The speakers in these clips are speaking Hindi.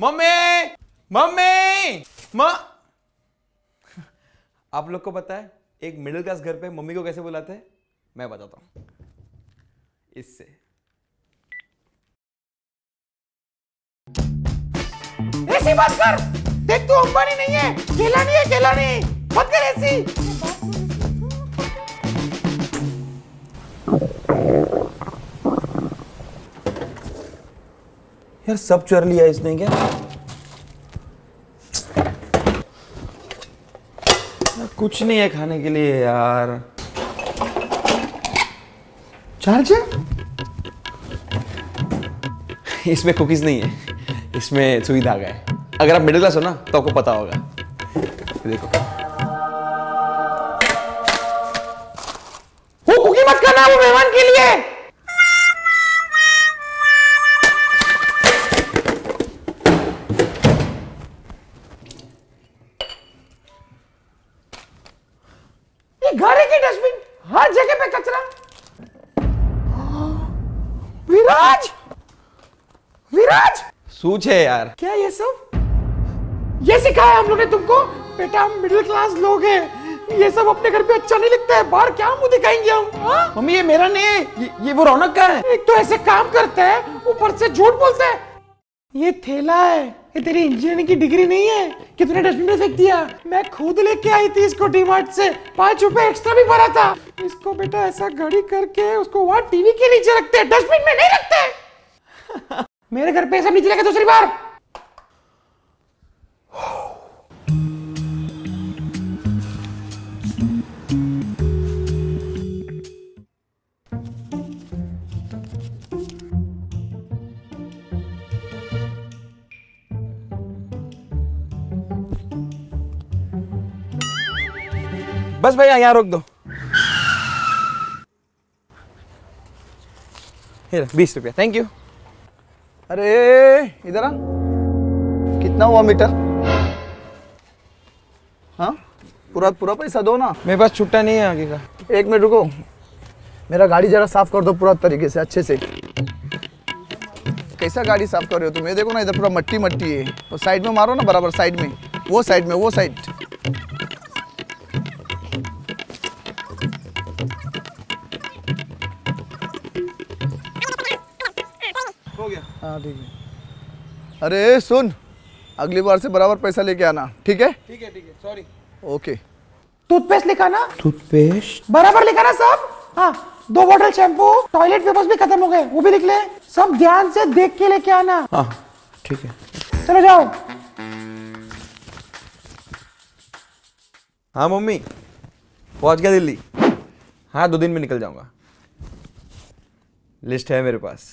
मम्मी मम्मी आप लोग को पता है एक मिडिल क्लास घर पे मम्मी को कैसे बुलाते हैं? मैं बताता हूं, इससे। ऐसी बात कर, देख तू अंबानी नहीं है, केलानी है, केलानी मत कर ऐसी। यार सब चर लिया इसने क्या? कुछ नहीं है खाने के लिए यार। चार्जर? इसमें कुकीज नहीं है, इसमें सुई धागा है। अगर आप मिडिल क्लास हो ना तो आपको पता होगा। देखो, वो कुकी मत करना, वो मेहमान के लिए। ये घर है कि डस्टबिन? हर जगह पे कचरा। विराज, विराज सूच है यार। क्या ये सब? ये सिखाया हम लोग ने तुमको? बेटा हम मिडिल क्लास लोग हैं, ये सब अपने घर पे अच्छा नहीं लगता है, बाहर क्या मुंह दिखाएंगे हम? हाँ? मम्मी ये मेरा नहीं है, ये वो रौनक का है। एक तो ऐसे काम करता है, ऊपर से झूठ बोलता है। ये थैला है, ये तेरी इंजीनियरिंग की डिग्री नहीं है कि तूने डस्टबिन में फेंक दिया। मैं खुद लेके आई थी इसको डीमार्ट से, 5 रुपए एक्स्ट्रा भी भरा था। इसको बेटा ऐसा घड़ी करके उसको वहां टीवी के नीचे रखते हैं, डस्टबिन में नहीं रखते। मेरे घर पे ऐसा नीचे लगे दूसरी बार। बस भैया यहाँ रोक दो। 20 रुपया, थैंक यू। अरे इधर आ, कितना हुआ मीटर? हाँ पूरा पैसा दो ना। मेरे पास छुट्टा नहीं है आगे का। 1 मिनट रुको, मेरा गाड़ी जरा साफ कर दो पूरा तरीके से, अच्छे से। कैसा गाड़ी साफ कर रहे हो तुम? ये देखो ना, इधर पूरा मट्टी मट्टी है। तो साइड में मारो ना, बराबर साइड में, वो साइड में, वो साइड। हो गया? हाँ ठीक है। अरे सुन, अगली बार से बराबर पैसा लेके आना, ठीक है? ठीक है, सॉरी। ओके। टूथपेस्ट लिखाना, टूथपेस्ट बराबर लिखाना सब। हाँ 2 बॉटल शैम्पू, टॉयलेट पेपर्स भी खत्म हो गए, वो भी लिख ले। सब ध्यान से देख के लेके आना। हाँ ठीक है। चलो जाओ। हाँ मम्मी, पहुंच गया दिल्ली। हाँ 2 दिन में निकल जाऊंगा। लिस्ट है मेरे पास।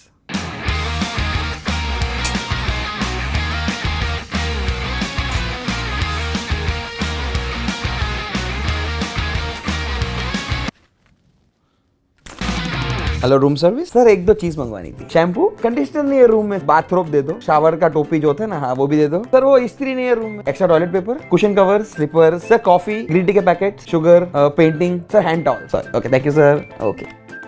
Hello room service. सर 1-2 चीज मंगवानी थी। शैम्पू, कंडीशनर नहीं है रूम में, बाथरोब दे दो, शावर का टोपी जो होता है ना, हाँ वो भी दे दो। सर वो इस्त्री नहीं है रूम में, extra toilet paper, cushion cover, slipper, sir coffee, green tea के packet, sugar, painting, sir hand towel. Sir okay, thank you sir. Okay.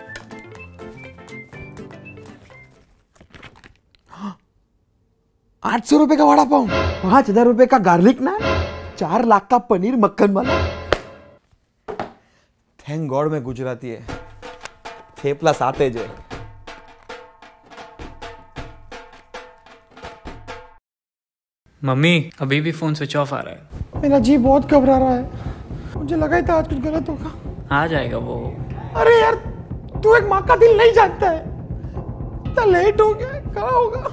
800 रुपए का वड़ा पाव, 5000 रुपए का गार्लिक नान, 4 लाख का पनीर मक्खन वाला। थैंक गॉड मैं गुजराती है। 6+7 है। मम्मी अभी भी फोन स्विच ऑफ आ रहा है। मेरा जी बहुत घबरा रहा है, मुझे लगा ही था आज कुछ गलत होगा। आ जाएगा वो। अरे यार तू एक माँ का दिल नहीं जानता है, इतना लेट हो गया, कहाँ होगा?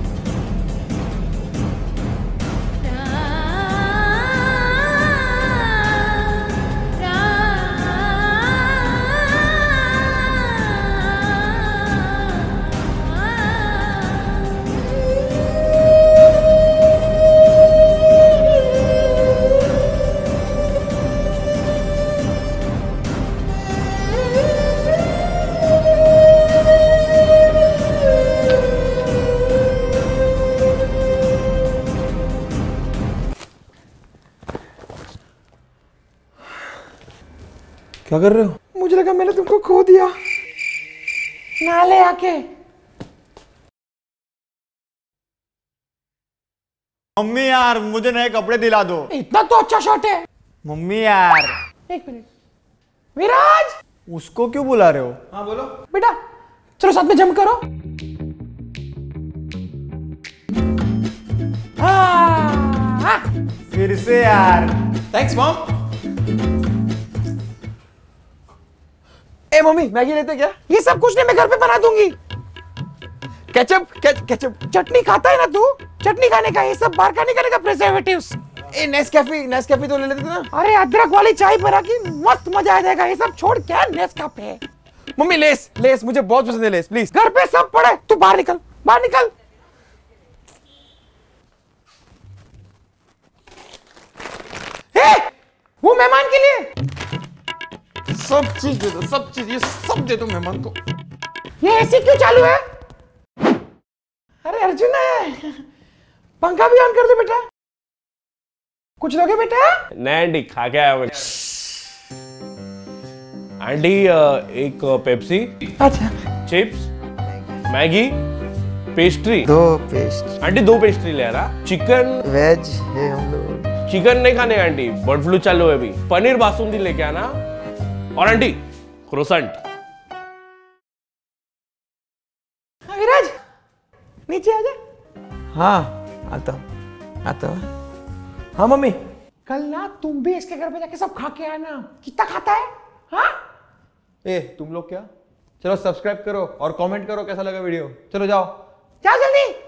क्या कर रहे हो? मुझे लगा मैंने तुमको खो दिया। नाले आके मम्मी यार मुझे नए कपड़े दिला दो। इतना तो अच्छा शॉट है। मम्मी यार। एक मिनट विराज, उसको क्यों बुला रहे हो? हाँ बोलो। बेटा चलो साथ में जंप करो। हाँ। फिर से यार। Thanks mom. ए मम्मी मैगी लेते क्या? ये सब कुछ नहीं, मैं घर पे बना दूंगी। केचप चटनी खाता है ना तू? चटनी खाने का, ये सब बाहर का निकालेगा प्रिजर्वेटिव्स। ए नेस्कैफे तो ले लेते थे ना। अरे अदरक वाली चाय बना की मस्त मजा आ जाएगा। ये सब छोड़ क्या नेस्कैफे। मम्मी लेस मुझे बहुत पसंद है, लेस प्लीज। घर पे सब पड़े, तू बाहर निकल, बाहर निकल। वो मेहमान के लिए सब चीज दे दो, सब चीज, ये सब दे दो मेहमान को। ये एसी क्यों चालू है? अरे अर्जुन है, पंखा भी ऑन कर दे बेटा। कुछ लोगे बेटा? नहीं आंटी, खा के आया हूँ। आंटी एक पेप्सी, अच्छा chips, Maggi, pastry. 2 paste aunty 2 pastry ले रहा। चिकन वेज है हम लोग। चिकन नहीं खाने आंटी, बर्ड फ्लू चालू है अभी। पनीर बासुंदी लेके आना। और आंटी क्रोसेंट। विराज नीचे आ जा। हाँ आता हूँ। हाँ मम्मी। कल ना तुम भी इसके घर पे जाके सब खा के आना। कितना खाता है? हाँ ए तुम लोग क्या, चलो सब्सक्राइब करो और कमेंट करो कैसा लगा वीडियो। चलो जाओ जाओ जल्दी।